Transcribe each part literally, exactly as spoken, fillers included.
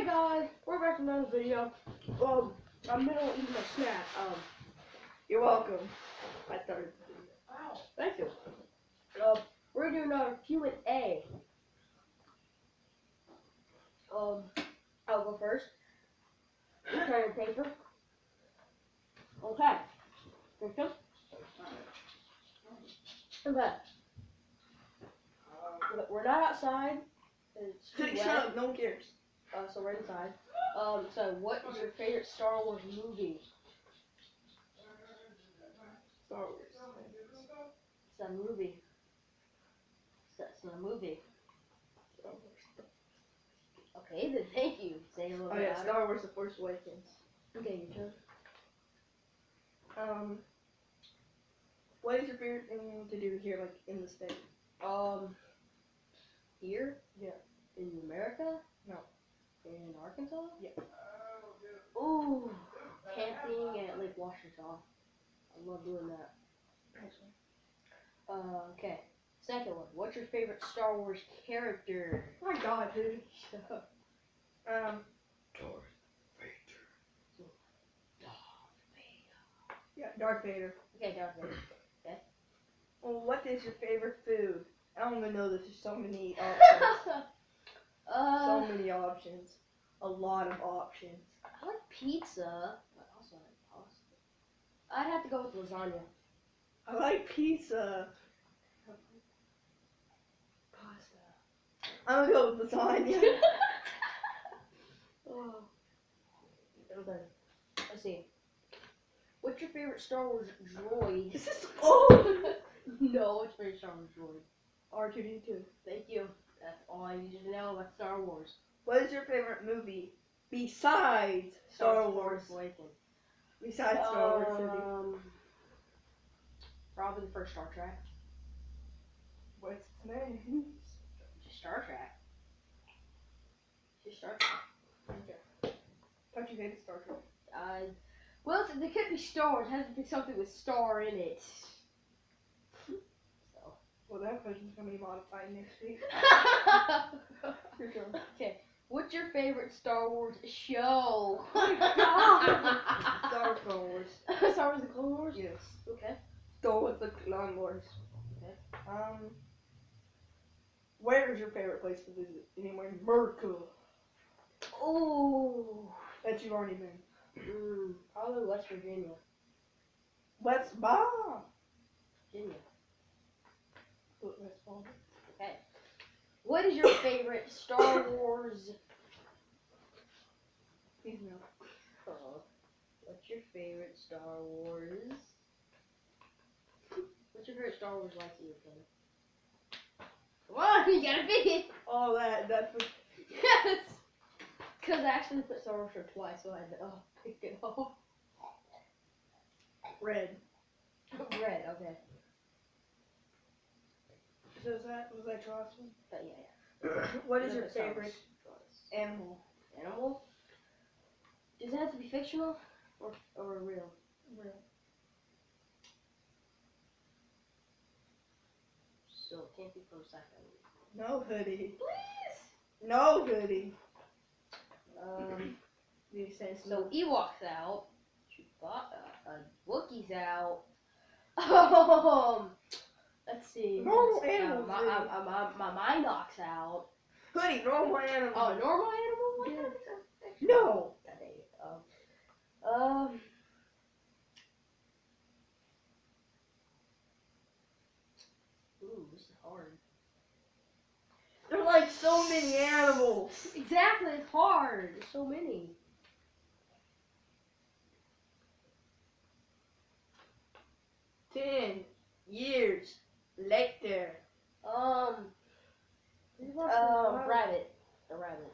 Hey guys, we're back to another video. Um, I'm in the middle of eating my snack. Um, You're welcome. I started the video. Wow. Thank you. Um, we're doing another Q and A. Um, I'll go first. Pen and paper. Okay. Thank you. Okay. We're not outside. It's too Shut wet. up, no one cares. Uh, so we're inside. Um, so what is your favorite Star Wars movie? Star Wars. It's a movie. It's a movie. Star Wars. Okay, then thank you. Say a little Oh bit yeah, louder. Star Wars: The Force Awakens. Okay, your turn. Um, what is your favorite thing to do here, like in the state? Um, here? Yeah. In America? No. In Arkansas? Yeah. Ooh, camping at Lake Washington. I love doing that. Uh, okay. Second one. What's your favorite Star Wars character? Oh my God, dude. Shut up. Um, Darth Vader. Darth Vader. yeah, Darth Vader. Okay, Darth Vader. Okay. Well, what is your favorite food? I don't even know this. There's so many options. uh, so many options. A lot of options. I like pizza, but also I like pasta. I'd have to go with lasagna. I like pizza. Pasta. I'm gonna go with lasagna. Oh. Okay. Let's see. What's your favorite Star Wars droid? This is old. No, what's your favorite Star Wars droid? R two D two. Thank you. That's all I need to know about Star Wars. What is your favorite movie besides Star Wars? Awakens. Besides Star Wars, City. Um, probably the first Star Trek. What's its name? Just Star Trek. Just Star Trek. Okay. Thought you hated Star Trek. Uh, well, there could be Star Wars. It has to be something with star in it. So. Well, that question's gonna be modified next week. Your turn. Okay. What's your favorite Star Wars show? Oh my God. Star Wars. Star Wars: The Clone Wars. Yes. Okay. Star Wars: The Clone Wars. Okay. Um, where is your favorite place to visit? Anywhere in America Oh. that you've already been? Mm, probably West Virginia. West Bomb. Virginia. West Bomb. Okay. What is your favorite Star Wars? Please no. Uh, what's your favorite Star Wars? What's your favorite Star Wars lightsaber pen? Come on, you gotta pick it. All that. That's what. Yes. Cause I actually put Star Wars shirt twice, so I had to oh, pick it off. Red. Red. Okay. So is that was that your last one? But yeah, yeah. What is your Look at Star favorite Wars. animal? Animal? Does it have to be fictional or or real? Real. So it can't be from sci-fi. No hoodie. Please. No hoodie. Um. You say So Ewok's out. Chewbacca. Uh, Wookiee's out. Um. Let's see. Normal Let's see. animals, Uh, my, hoodie. uh, uh, my, my Mindok's out. Hoodie. Normal animal. Oh, normal animal? What Yeah. kind of stuff? No. God dang it. Um. Um. Ooh, this is hard. There are like so many animals. Exactly, it's hard. There's so many. Ten years later. Um. Um. Rabbit. The rabbit.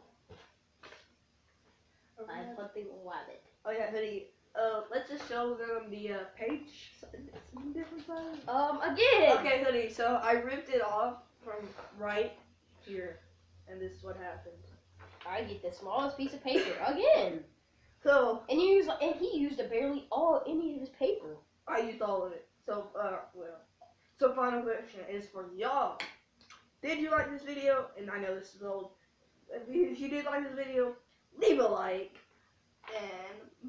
I'm hunting a rabbit. Oh yeah, hoodie. Uh, let's just show them the uh, page. Some different size. Um. Again. Okay, hoodie. So I ripped it off from right here, and this is what happened. I get the smallest piece of paper again. So And you use and he used a barely all any of his paper. I used all of it. So uh, well. So final question is for y'all. Did you like this video? And I know this is old. If you, if you did like this video, leave a like, and